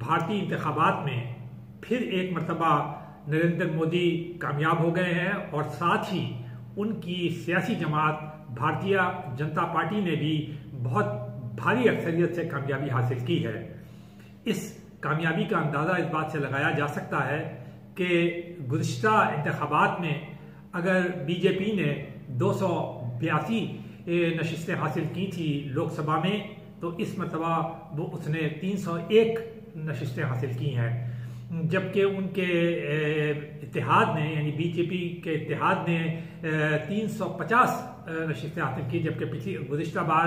भारतीय इंतखाबात में फिर एक मरतबा नरेंद्र मोदी कामयाब हो गए हैं और साथ ही उनकी सियासी जमात भारतीय जनता पार्टी ने भी बहुत भारी अक्सरियत से कामयाबी हासिल की है। इस कामयाबी का अंदाज़ा इस बात से लगाया जा सकता है कि गुज़िश्ता इंतखाबात में अगर बीजेपी ने 282 नशिस्तें हासिल की थी लोकसभा में, तो इस मरतबा वो उसने 301 नशिस्तें हासिल की हैं, जबकि उनके इत्तेहाद ने यानी बीजेपी के इत्तेहाद ने 350 नशिस्तें हासिल की, जबकि पिछली गुज़िश्ता बार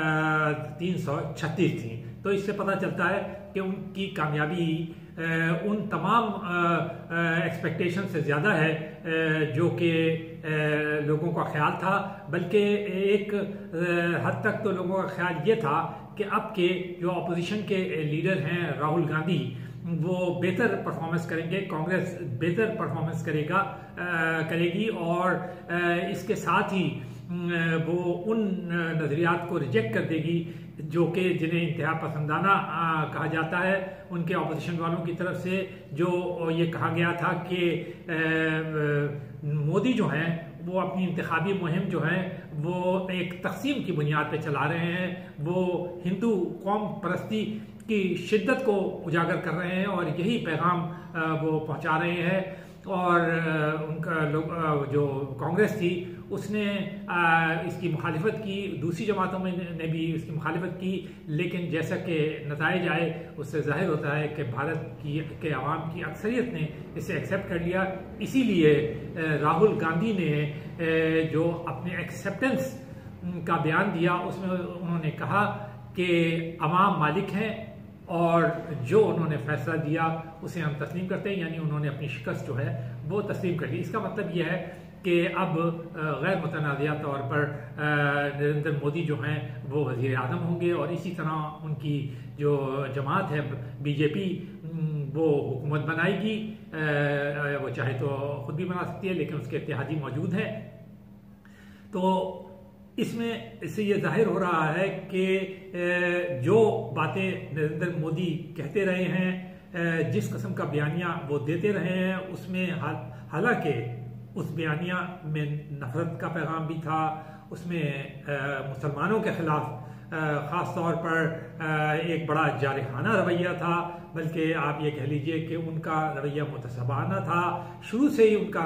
336 थी। तो इससे पता चलता है कि उनकी कामयाबी उन तमाम एक्सपेक्टेशन से ज़्यादा है जो कि लोगों का ख्याल था। बल्कि एक हद तक तो लोगों का ख्याल ये था कि अब के जो अपोजिशन के लीडर हैं राहुल गांधी, वो बेहतर परफॉर्मेंस करेंगे, कांग्रेस बेहतर परफॉर्मेंस करेगी और इसके साथ ही वो उन नज़रियात को रिजेक्ट कर देगी जो कि जिन्हें इंतहा पसंदाना कहा जाता है उनके अपोजिशन वालों की तरफ से। जो ये कहा गया था कि मोदी जो हैं वो अपनी इंतखाबी मुहिम जो है वो एक तकसीम की बुनियाद पे चला रहे हैं, वो हिंदू कौम परस्ती की शिद्दत को उजागर कर रहे हैं और यही पैगाम वो पहुंचा रहे हैं। और उनका जो कांग्रेस थी उसने इसकी मुखालिफत की, दूसरी जमातों में ने भी इसकी मुखालिफत की, लेकिन जैसा कि नताइज आए उससे जाहिर होता है कि भारत के अवाम की अक्सरियत ने इसे एक्सेप्ट कर लिया। इसीलिए राहुल गांधी ने जो अपने एक्सेप्टेंस का बयान दिया उसमें उन्होंने कहा कि अवाम मालिक हैं और जो उन्होंने फैसला दिया उसे हम तस्लीम करते हैं, यानी उन्होंने अपनी शिकस्त जो है वो तस्लीम कर ली। इसका मतलब यह है कि अब गैर मुतनाज़िया तौर पर नरेंद्र मोदी जो हैं वो वज़ीर आज़म होंगे और इसी तरह उनकी जो जमात है बीजेपी वो हुकूमत बनाएगी। वो चाहे तो खुद भी बना सकती है लेकिन उसके इत्तेहादी मौजूद हैं। तो इसमें इससे ये जाहिर हो रहा है कि जो बातें नरेंद्र मोदी कहते रहे हैं, जिस किस्म का बयानिया वो देते रहे हैं, उसमें हालांकि उस बयानिया में नफरत का पैगाम भी था, उसमें मुसलमानों के खिलाफ ख़ास तौर पर एक बड़ा जारहाना रवैया था, बल्कि आप ये कह लीजिए कि उनका रवैया मुतसबाना था। शुरू से ही उनका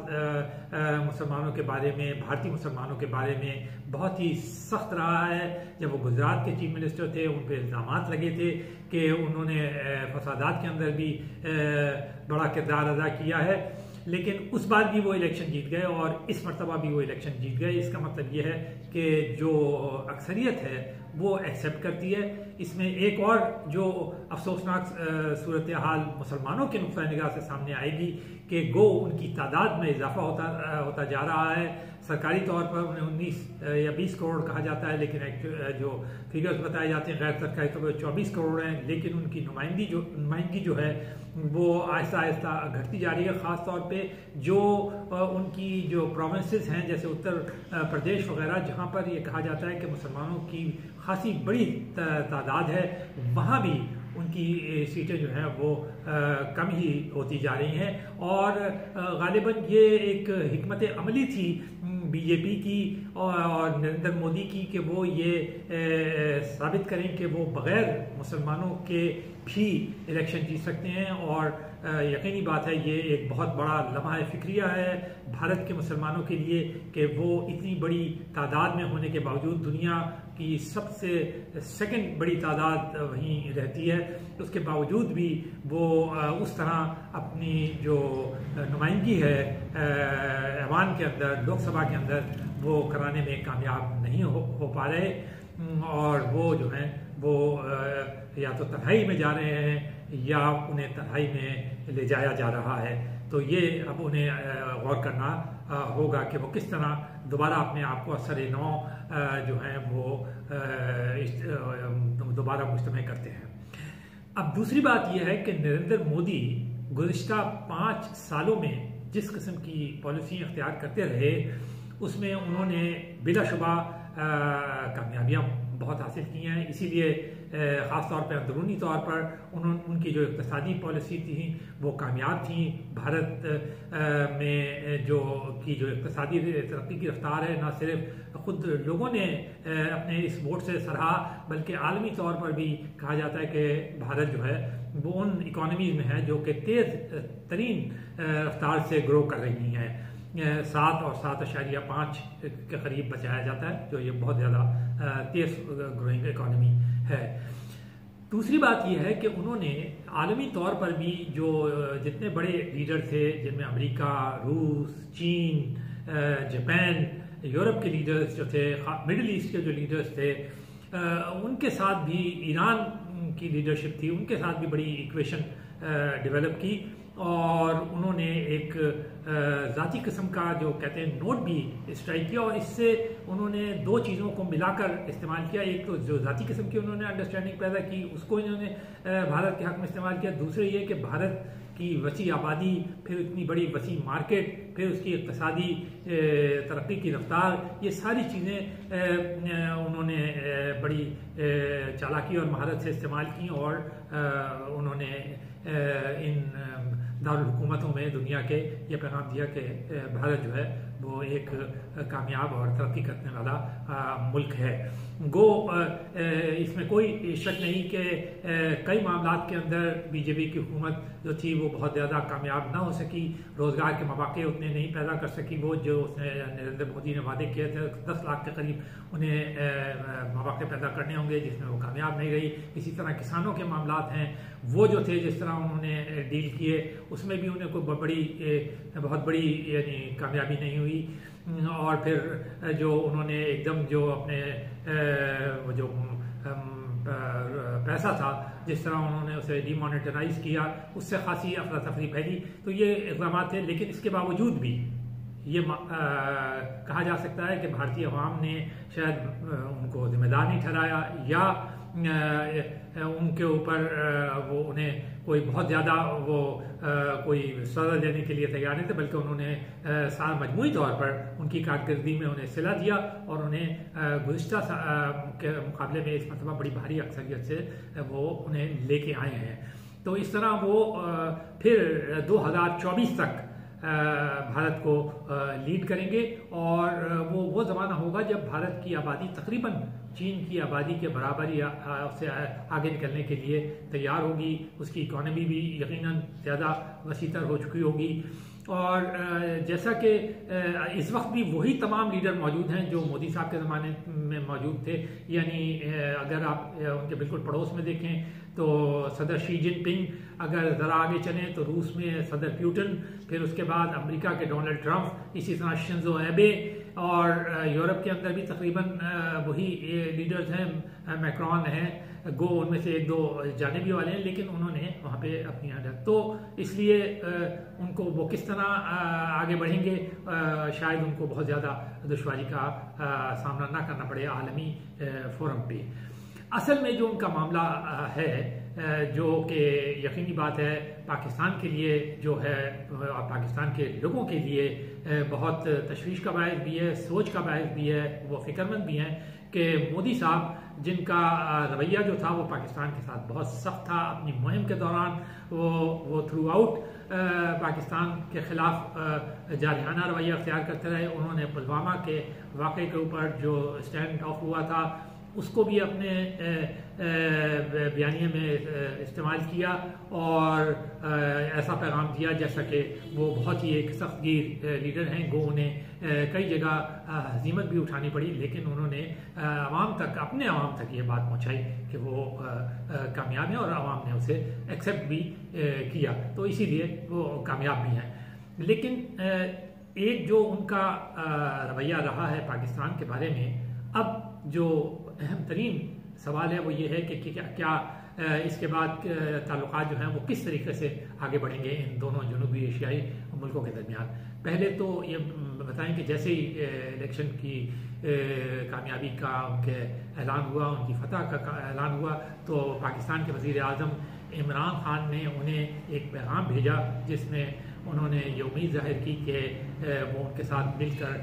अंदाज मुसलमानों के बारे में, भारतीय मुसलमानों के बारे में बहुत ही सख्त रहा है। जब वो गुजरात के चीफ मिनिस्टर थे उन पर इल्ज़ामात लगे थे कि उन्होंने फसादात के अंदर भी बड़ा किरदार अदा किया है, लेकिन उस बार भी वो इलेक्शन जीत गए और इस मरतबा भी वो इलेक्शन जीत गए। इसका मतलब ये है कि जो अक्सरियत है वो एक्सेप्ट करती है। इसमें एक और जो अफसोसनाक सूरत हाल मुसलमानों के नुक्ता निगाह से सामने आएगी कि गो उनकी तादाद में इजाफा होता जा रहा है। सरकारी तौर पर उन्हें 19 या 20 करोड़ कहा जाता है, लेकिन जो फिगर्स बताए जाते हैं गैर सरकारी तौर पर 24 करोड़ हैं, लेकिन उनकी नुमाइंदगी जो है वो आहिस्ता आहिस्ता घटती जा रही है। ख़ास तौर पे जो उनकी जो प्रोविंसेस हैं जैसे उत्तर प्रदेश वगैरह, जहाँ पर ये कहा जाता है कि मुसलमानों की खासी बड़ी तादाद है, वहाँ भी उनकी सीटें जो हैं वो कम ही होती जा रही हैं। और गालिबन ये एक हिकमत अमली थी बीजेपी की और नरेंद्र मोदी की कि वो ये साबित करें कि वो बग़ैर मुसलमानों के भी इलेक्शन जीत सकते हैं। और यकीनी बात है ये एक बहुत बड़ा लम्हा फ़िक्रिया है भारत के मुसलमानों के लिए कि वो इतनी बड़ी तादाद में होने के बावजूद दुनिया की सबसे सेकंड बड़ी तादाद वहीं रहती है, उसके बावजूद भी वो उस तरह अपनी जो नुमाइंदगी है ऐवान के अंदर, लोकसभा के अंदर, वो कराने में कामयाब नहीं हो पा रहे। और वो जो हैं वो या तो तन्हाई में जा रहे हैं या उन्हें तन्हाई में ले जाया जा रहा है। तो ये अब उन्हें गौर करना होगा कि वो किस तरह दोबारा अपने आप को असर नौ जो हैं वो दोबारा मुश्तमिल करते हैं। अब दूसरी बात यह है कि नरेंद्र मोदी गुज़िश्ता 5 सालों में जिस किस्म की पॉलिसी अख्तियार करते रहे उसमें उन्होंने बिलाशुबा कामयाबियाँ बहुत हासिल की हैं। इसीलिए ख़ास तौर पर अंदरूनी तौर पर उनकी जो इक़्तिसादी पॉलिसी थी वो कामयाब थी। भारत में जो इक़्तिसादी तरक्की की रफ्तार है, न सिर्फ ख़ुद लोगों ने अपने इस वोट से सराहा, बल्कि आलमी तौर पर भी कहा जाता है कि भारत जो है वो उन इकॉनमीज़ में है जो कि तेज़ तरीन रफ्तार से ग्रो कर रही हैं। 7 और 7.5 के करीब बचाया जाता है, जो ये बहुत ज़्यादा तेज़ ग्रोइंग इकॉनमी है। दूसरी बात यह है कि उन्होंने आलमी तौर पर भी जो जितने बड़े लीडर थे, जिनमें अमेरिका, रूस, चीन, जापान, यूरोप के लीडर्स जो थे, मिडिल ईस्ट के जो लीडर्स थे, उनके साथ भी ईरान की लीडरशिप थी, उनके साथ भी बड़ी इक्वेशन डेवलप की और उन्होंने एक ज़ाती किस्म का जो कहते हैं नोट भी स्ट्राइक किया और इससे उन्होंने दो चीज़ों को मिलाकर इस्तेमाल किया। एक तो जो ज़ाती किस्म की उन्होंने अंडरस्टैंडिंग पैदा की, उसको इन्होंने भारत के हक़ में इस्तेमाल किया। दूसरे ये कि भारत की वसी आबादी, फिर इतनी बड़ी वसी मार्केट, फिर उसकी इक़्तिसादी तरक्की की रफ्तार, ये सारी चीज़ें उन्होंने बड़ी चालाकी और महारत से इस्तेमाल की और उन्होंने इन दारुल हुकूमतों में दुनिया के ये पैगाम दिया कि भारत जो है वो एक कामयाब और तरक्की करने वाला मुल्क है। गो इसमें कोई शक नहीं कि कई मामलात के अंदर बीजेपी की हुकूमत जो थी वो बहुत ज़्यादा कामयाब ना हो सकी, रोज़गार के मौके उतने नहीं पैदा कर सकी। वो जो उसने नरेंद्र मोदी ने वादे किए थे 10 लाख के करीब उन्हें मौके पैदा करने होंगे, जिसमें वो कामयाब नहीं रही। इसी तरह किसानों के मामलात हैं, वो जो थे जिस तरह उन्होंने डील किए उसमें भी उन्हें कोई बहुत बड़ी यानी कामयाबी नहीं हुई। और फिर जो उन्होंने एकदम जो अपने जो पैसा था जिस तरह उन्होंने उसे डिमोनेटाइज किया, उससे खासी अफरा तफरी फैली। तो ये इक़दाम थे, लेकिन इसके बावजूद भी ये कहा जा सकता है कि भारतीय अवाम ने शायद उनको जिम्मेदार नहीं ठहराया या उनके ऊपर वो उन्हें कोई बहुत ज़्यादा वो कोई सज़ा देने के लिए तैयार नहीं थे, बल्कि उन्होंने मजमूई तौर पर उनकी कारकर्दगी में उन्हें सिला दिया और उन्हें गुज़िश्ता के मुकाबले में इस मरतबा बड़ी भारी अक्सरियत से वो उन्हें लेके आए हैं। तो इस तरह वो फिर 2024 तक भारत को लीड करेंगे और वो ज़माना होगा जब भारत की आबादी तकरीबन चीन की आबादी के बराबर या उससे आगे निकलने के लिए तैयार होगी। उसकी इकॉनमी भी यकीनन ज़्यादा वसीतर हो चुकी होगी और जैसा कि इस वक्त भी वही तमाम लीडर मौजूद हैं जो मोदी साहब के ज़माने में मौजूद थे। यानी अगर आप उनके बिल्कुल पड़ोस में देखें तो सदर शी जिनपिंग, अगर ज़रा आगे चलें तो रूस में सदर प्यूटन, फिर उसके बाद अमेरिका के डोनाल्ड ट्रंप, इसी तरह शिंजो एबे और यूरोप के अंदर भी तकरीबन वही लीडर्स हैं। मैक्रॉन हैं, गो उनमें से एक दो जाने भी वाले हैं, लेकिन उन्होंने वहाँ पे अपनी आदत, तो इसलिए उनको वो किस तरह आगे बढ़ेंगे शायद उनको बहुत ज़्यादा दुश्वारी का सामना ना करना पड़े आलमी फोरम पे। असल में जो उनका मामला है जो कि यकीनी बात है पाकिस्तान के लिए जो है और पाकिस्तान के लोगों के लिए बहुत तशवीश का बायस भी है, सोच का बायस भी है। वो फिक्रमंद भी हैं कि मोदी साहब जिनका रवैया जो था वो पाकिस्तान के साथ बहुत सख्त था। अपनी मुहिम के दौरान वो थ्रू आउट पाकिस्तान के खिलाफ जारहाना रवैया अख्तियार करते रहे। उन्होंने पुलवामा के वाक़े के ऊपर जो स्टैंड ऑफ हुआ था उसको भी अपने बयानिए में इस्तेमाल किया और ऐसा पैगाम दिया जैसा कि वो बहुत ही एक सख्तगीर लीडर हैं। गो उन्हें कई जगह हज़ीमत भी उठानी पड़ी, लेकिन उन्होंने आवाम तक, अपने आवाम तक ये बात पहुंचाई कि वो कामयाब हैं और आवाम ने उसे एक्सेप्ट भी किया, तो इसीलिए वो कामयाब भी हैं। लेकिन एक जो उनका रवैया रहा है पाकिस्तान के बारे में, अब जो अहम तरीन सवाल है वो ये है कि क्या इसके बाद ताल्लुकात जो हैं वो किस तरीके से आगे बढ़ेंगे इन दोनों जनूबी एशियाई मुल्कों के दरमियान। पहले तो ये बताएं कि जैसे ही इलेक्शन की कामयाबी का उनके ऐलान हुआ, उनकी फतह का ऐलान हुआ, तो पाकिस्तान के वज़ीर आज़म इमरान खान ने उन्हें एक पैगाम भेजा जिसमें उन्होंने ये उम्मीद जाहिर की कि वो उनके साथ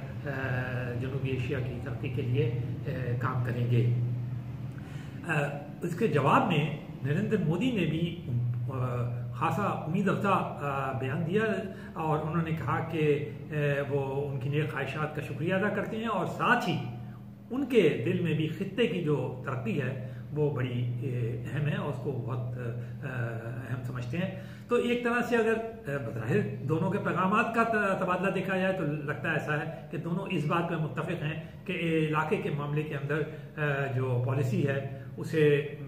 मिलकर जनूबी एशिया की तरक्की के लिए काम करेंगे। उसके जवाब में नरेंद्र मोदी ने भी खासा उम्मीद अफ़ज़ा बयान दिया और उन्होंने कहा कि वो उनकी नेक ख्वाहिशात का शुक्रिया अदा करते हैं और साथ ही उनके दिल में भी खित्ते की जो तरक्की है वो बड़ी अहम है और उसको बहुत अहम समझते हैं। तो एक तरह से अगर बज़ाहिर दोनों के पैगामात का तबादला देखा जाए तो लगता ऐसा है कि दोनों इस बात पर मुत्तफ़िक़ हैं कि इलाके के मामले के अंदर जो पॉलिसी है उसे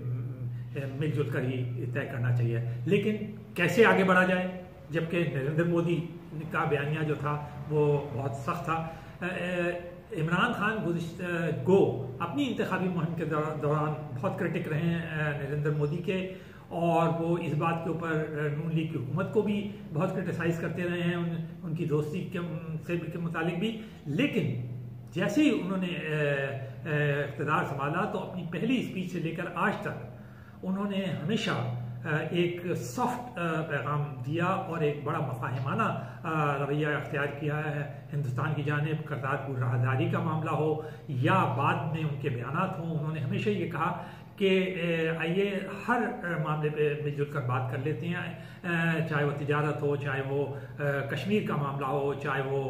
मिलजुल कर ही तय करना चाहिए। लेकिन कैसे आगे बढ़ा जाए, जबकि नरेंद्र मोदी का बयानिया जो था वो बहुत सख्त था। इमरान खान गो अपनी इंतखाबी मुहिम के दौरान बहुत क्रिटिक रहे हैं नरेंद्र मोदी के और वो इस बात के ऊपर नून लीग की हुकूमत को भी बहुत क्रिटिसाइज़ करते रहे हैं उनकी दोस्ती के मुतालिक भी। लेकिन जैसे ही उन्होंने इक़्तिदार संभाला तो अपनी पहली स्पीच से लेकर आज तक उन्होंने हमेशा एक सॉफ्ट पैगाम दिया और एक बड़ा मफाहिमाना रवैया अख्तियार किया है। हिंदुस्तान की जानिब करतारपुर राहदारी का मामला हो या बाद में उनके बयानात हों, उन्होंने हमेशा ये कहा कि आइए हर मामले पे मिलजुल कर बात कर लेते हैं, चाहे वो तिजारत हो, चाहे वो कश्मीर का मामला हो, चाहे वो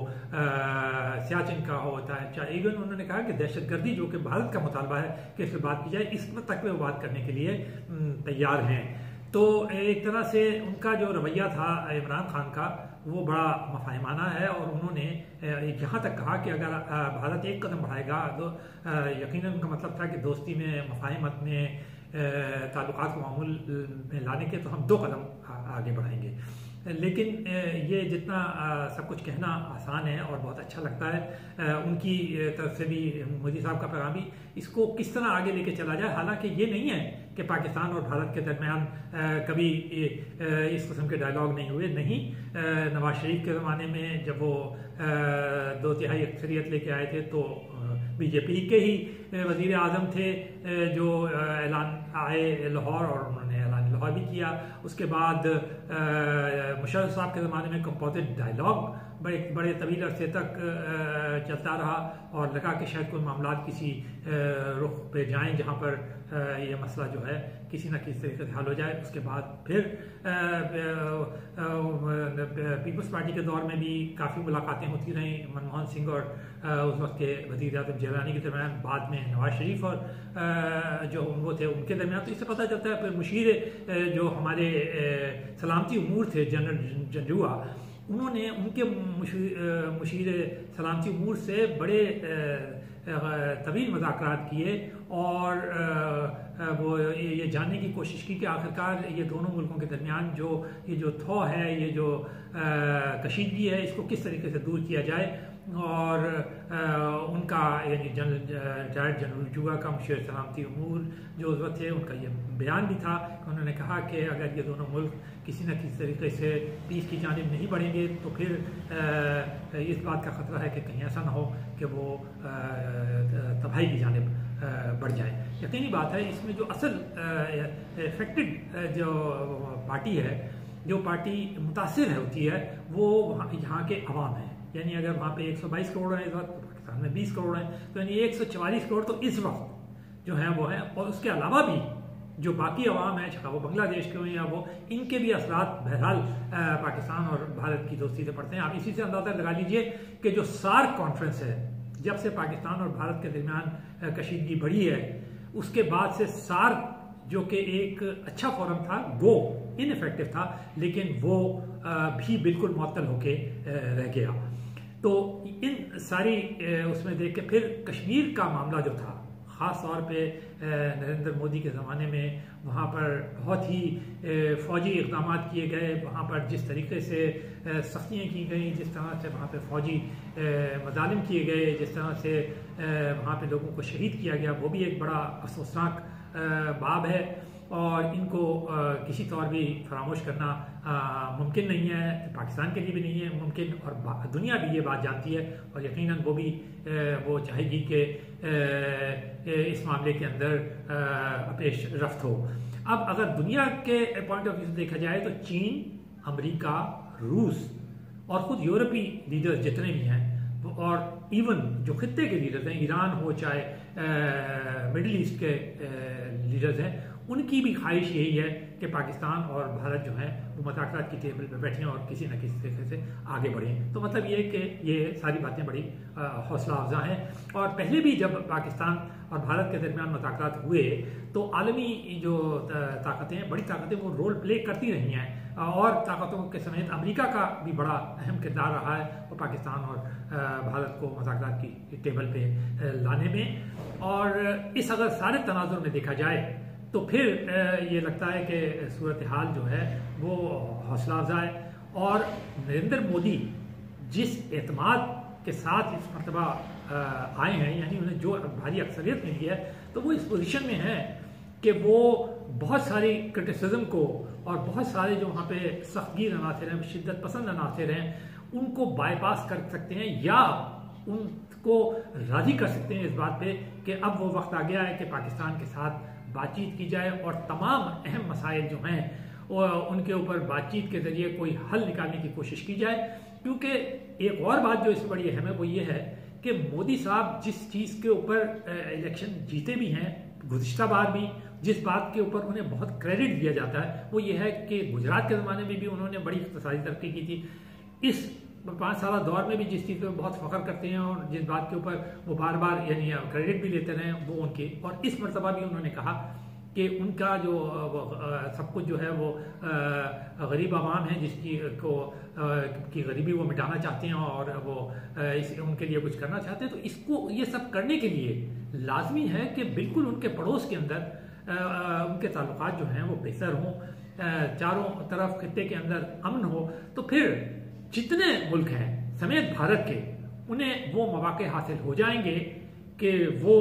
सियाचिन का होता है, चाहे इवन उन्होंने कहा कि दहशतगर्दी जो कि भारत का मुतालबा है कि इस पर बात की जाए, इस तक पे वो बात करने के लिए तैयार हैं। तो एक तरह से उनका जो रवैया था इमरान खान का वो बड़ा मफाहिमाना है और उन्होंने यहाँ तक कहा कि अगर भारत एक कदम बढ़ाएगा तो यकीनन उनका मतलब था कि दोस्ती में, मफाहिमत में, ताल्लुकात को मामूल में लाने के तो हम 2 कदम आगे बढ़ाएंगे। लेकिन ये जितना सब कुछ कहना आसान है और बहुत अच्छा लगता है उनकी तरफ से भी, मोदी साहब का पैगाम भी, इसको किस तरह आगे लेके चला जाए। हालांकि ये नहीं है कि पाकिस्तान और भारत के दरमियान कभी इस किस्म के डायलॉग नहीं हुए, नहीं। नवाज शरीफ के ज़माने में जब वो 2/3 अक्सरियत लेके आए थे तो बीजेपी के ही वज़ीर आज़म थे जो ऐलान आए लाहौर और उन्होंने ऐलान लाहौर भी किया। उसके बाद मुशर्रफ साहब के ज़माने में कंपोजिट डायलॉग बड़े तवील अरसे तक चलता रहा और लगा कि शायद कोई मामला किसी रुख पे जाएं जहां पर ये मसला जो है किसी न किसी तरीके से हल हो जाए। उसके बाद फिर पीपल्स पार्टी के दौर में भी काफ़ी मुलाकातें होती रहीं मनमोहन सिंह और उस वक्त के वज़ीर आज़म जिलानी के दरमियान, बाद में नवाज शरीफ और जो वो थे उनके दरमियान। तो इससे पता चलता है फिर मुशीर जो हमारे सलामती उमूर थे जनरल जंजुआ, उन्होंने उनके मुशीर सलामती उमूर से बड़े तवील मुज़ाकरात किए और वो ये जानने की कोशिश की कि आखिरकार ये दोनों मुल्कों के दरमियान जो ये जो थौ है, ये जो कशीदगी है, इसको किस तरीके से दूर किया जाए। और उनका यानी जनरल जुआ का मुशीर सलामती उमूर जो उस वक्त थे, उनका ये बयान भी था। उन्होंने कहा कि अगर ये दोनों मुल्क किसी न किसी तरीके से पीस की जानिब नहीं बढ़ेंगे तो फिर इस बात का ख़तरा है कि कहीं ऐसा ना हो कि वो तबाही की जानिब बढ़ जाए। यकीनी बात है इसमें जो असल इफेक्टेड जो पार्टी है, जो पार्टी मुतासिर होती है, वो यहाँ के अवाम है। यानी अगर वहाँ पे 122 करोड़ हैं इस वक्त, तो पाकिस्तान में 20 करोड़ हैं, तो यानी 144 करोड़ तो इस वक्त जो है वो है। और उसके अलावा भी जो बाकी अवाम है, चाहे वो बांग्लादेश के हों या वो, इनके भी असरात बहरहाल पाकिस्तान और भारत की दोस्ती से पड़ते हैं। आप इसी से अंदाज़ा लगा लीजिए कि जो सार्क कॉन्फ्रेंस है, जब से पाकिस्तान और भारत के दरमियान कशीदगी बढ़ी है, उसके बाद से सार्क जो कि एक अच्छा फोरम था, गो इनफेक्टिव था, लेकिन वो भी बिल्कुल मुअत्तल होके रह गया। तो इन सारी उसमें देख के फिर कश्मीर का मामला जो था, ख़ास तौर पे नरेंद्र मोदी के ज़माने में वहाँ पर बहुत ही फ़ौजी इक़दाम किए गए, वहाँ पर जिस तरीके से सख्तियाँ की गई, जिस तरह से वहाँ पे फ़ौजी मज़ालिम किए गए, जिस तरह से वहाँ पे लोगों को शहीद किया गया, वो भी एक बड़ा अफसोसनाक बाब है और इनको किसी तौर भी फरामोश करना मुमकिन नहीं है, पाकिस्तान के लिए भी नहीं है मुमकिन, और दुनिया भी ये बात जानती है और यकीनन वो भी वो चाहेगी कि इस मामले के अंदर पेश रफ्त हो। अब अगर दुनिया के पॉइंट ऑफ व्यू से देखा जाए तो चीन, अमेरिका, रूस और ख़ुद यूरोपीय लीडर्स जितने भी हैं, और इवन जो खित्ते के लीडर्स हैं, ईरान हो चाहे मिडिल ईस्ट के लीडर्स हैं, उनकी भी ख्वाहिश यही है कि पाकिस्तान और भारत जो है वो मुज़ाकरात की टेबल पर बैठें और किसी न किसी तरीके से आगे बढ़ें। तो मतलब ये कि ये सारी बातें बड़ी हौसला अफजा हैं। और पहले भी जब पाकिस्तान और भारत के दरमियान मुज़ाकरात हुए तो आलमी जो ताकतें हैं, बड़ी ताकतें, वो रोल प्ले करती रही हैं और ताकतों के समेत अमेरिका का भी बड़ा अहम किरदार रहा है और पाकिस्तान और भारत को मुज़ाकरात की टेबल पे लाने में। और इस अगर सारे तनाजुर में देखा जाए तो फिर ये लगता है कि सूरत हाल जो है वो हौसला अफजा है। और नरेंद्र मोदी जिस एतमाद के साथ इस मरतबा आए हैं, यानी उन्हें जो भारी अक्सरियत मिली है, तो वो इस पोजीशन में है कि वो बहुत सारी क्रिटिसिज्म को और बहुत सारे जो वहाँ पे सख्तगीर अनासर हैं, शिद्दत पसंद अनासर हैं, उनको बाईपास कर सकते हैं या उनको राजी कर सकते हैं इस बात पे कि अब वो वक्त आ गया है कि पाकिस्तान के साथ बातचीत की जाए और तमाम अहम मसाइल जो हैं उनके ऊपर बातचीत के जरिए कोई हल निकालने की कोशिश की जाए। क्योंकि एक और बात जो इसमें बड़ी अहम है वो ये है कि मोदी साहब जिस चीज़ के ऊपर इलेक्शन जीते भी हैं गुज़िश्ता बार भी, जिस बात के ऊपर उन्हें बहुत क्रेडिट दिया जाता है वो ये है कि गुजरात के ज़माने में भी उन्होंने बड़ी इक़्तिसादी तरक्की की थी। इस 5 साल दौर में भी जिस चीज़ पर बहुत फ़ख्र करते हैं और जिस बात के ऊपर वो बार बार यानी क्रेडिट भी लेते रहे वो उनके, और इस मरतबा भी उन्होंने कहा कि उनका जो सब कुछ जो है वो गरीब आवाम है जिसकी की गरीबी वो मिटाना चाहते हैं और वो उनके लिए कुछ करना चाहते हैं। तो इसको ये सब करने के लिए लाजमी है कि बिल्कुल उनके पड़ोस के अंदर उनके ताल्लुकात जो हैं वो बेहतर हों, चारों तरफ खित्ते के अंदर अमन हो। तो फिर जितने मुल्क हैं समेत भारत के, उन्हें वो मौके हासिल हो जाएंगे कि वो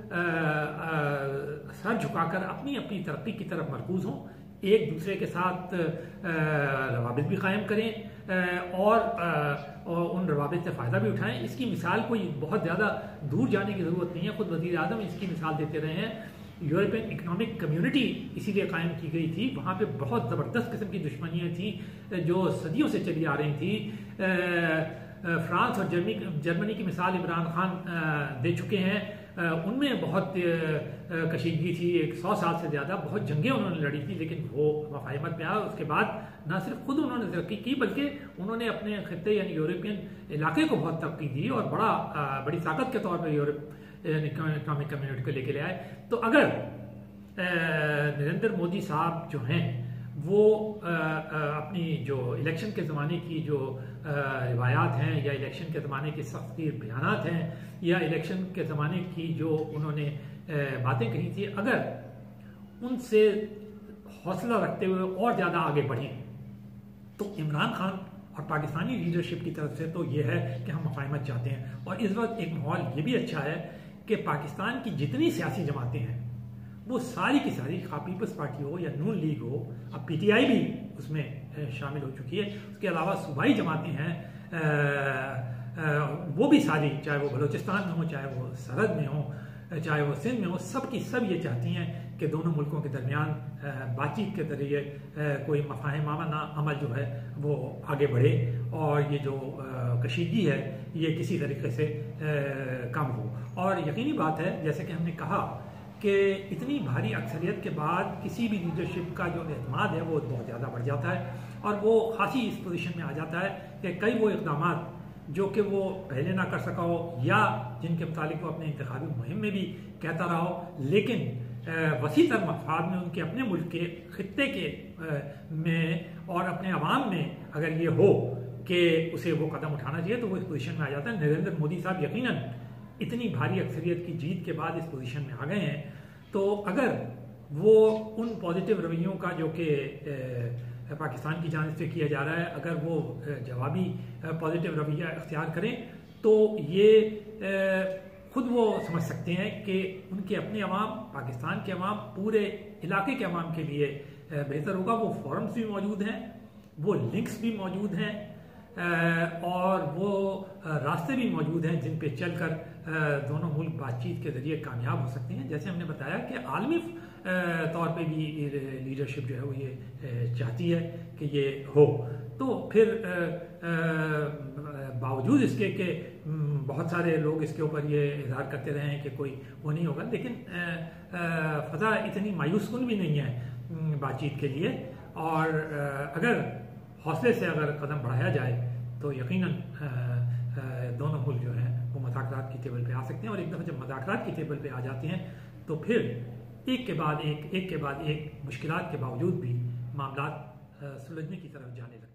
सर झुकाकर अपनी अपनी तरक्की की तरफ मरकूज हों, एक दूसरे के साथ रवाबित भी कायम करें और उन रवाबित से फ़ायदा भी उठाएं। इसकी मिसाल कोई बहुत ज़्यादा दूर जाने की ज़रूरत नहीं है, खुद वज़ीर आज़म इसकी मिसाल देते रहे हैं। यूरोपियन इकनॉमिक कम्युनिटी इसीलिए कायम की गई थी, वहाँ पे बहुत ज़बरदस्त किस्म की दुश्मनियाँ थी जो सदियों से चली आ रही थी। फ्रांस और जर्मनी की मिसाल इमरान खान दे चुके हैं, उनमें बहुत कशीदगी थी, 100 साल से ज़्यादा बहुत जंगें उन्होंने लड़ी थी, लेकिन वो मफाहिमत में आया। उसके बाद न सिर्फ खुद उन्होंने तरक्की की बल्कि उन्होंने अपने खित्ते यानी यूरोपियन इलाके को बहुत तरक्की दी और बड़ी ताकत के तौर पर यूरोपियन इकनॉमिक कम्युनिटी को लेके ले आए। तो अगर नरेंद्र मोदी साहब जो हैं वो अपनी जो इलेक्शन के ज़माने की जो रिवायात हैं या इलेक्शन के ज़माने के सख्ती बयानात हैं या इलेक्शन के ज़माने की जो उन्होंने बातें कही थी, अगर उनसे हौसला रखते हुए और ज़्यादा आगे बढ़ें तो इमरान खान और पाकिस्तानी लीडरशिप की तरफ से तो ये है कि हम मफाहिमत चाहते हैं। और इस वक्त एक माहौल ये भी अच्छा है कि पाकिस्तान की जितनी सियासी जमातें हैं वो सारी की सारी, पीपल्स पार्टी हो या नून लीग हो, अब पीटीआई भी उसमें शामिल हो चुकी है, उसके अलावा सूबाई जमातें हैं वो भी सारी, चाहे वो बलूचिस्तान में हो, चाहे वो सरहद में हो, चाहे वो सिंध में हो, सब की सब ये चाहती हैं कि दोनों मुल्कों के दरमियान बातचीत के जरिए कोई मफाहिमाना अमल जो है वो आगे बढ़े और ये जो कशीदगी है ये किसी तरीके से कम हो। और यकीनी बात है, जैसे कि हमने कहा कि इतनी भारी अक्सरियत के बाद किसी भी लीडरशिप का जो एतमाद है वो बहुत ज़्यादा बढ़ जाता है और वो खासी इस पोजीशन में आ जाता है कि कई वो इक़दाम जो कि वो पहले ना कर सका हो या जिनके मुतालिक वो अपने इंतखाबी मुहिम में भी कहता रहा हो, लेकिन वसी तर मफाद में उनके अपने मुल्क के खित्ते के में और अपने अवाम में अगर ये हो कि उसे वो कदम उठाना चाहिए तो वो इस पोजीशन में आ जाता है। नरेंद्र मोदी साहब यकीनन इतनी भारी अक्सरियत की जीत के बाद इस पोजीशन में आ गए हैं, तो अगर वो उन पॉजिटिव रवैयों का जो कि पाकिस्तान की जानिब से किया जा रहा है, अगर वो जवाबी पॉजिटिव रवैया इख्तियार करें तो ये खुद वो समझ सकते हैं कि उनके अपने अवाम, पाकिस्तान के अवाम, पूरे इलाके के अवाम के लिए बेहतर होगा। वो फोरम्स भी मौजूद हैं, वो लिंक्स भी मौजूद हैं और वो रास्ते भी मौजूद हैं जिन पे चलकर दोनों मुल्क बातचीत के जरिए कामयाब हो सकते हैं। जैसे हमने बताया कि आलमी तौर पे भी लीडरशिप जो है वो ये चाहती है कि ये हो। तो फिर बावजूद इसके कि बहुत सारे लोग इसके ऊपर ये इजहार करते रहे हैं कि कोई वो नहीं होगा, लेकिन फ़ज़ा इतनी मायूस कुन भी नहीं है बातचीत के लिए। और अगर हौसले से अगर कदम बढ़ाया जाए तो यकीनन दोनों मुल्क जो हैं वो मुज़ाकरात की टेबल पे आ सकते हैं। और एक दफ़ा जब मुज़ाकरात की टेबल पे आ जाते हैं तो फिर एक के बाद एक मुश्किलात के बावजूद भी मामलात सुलझने की तरफ जाने लगते हैं।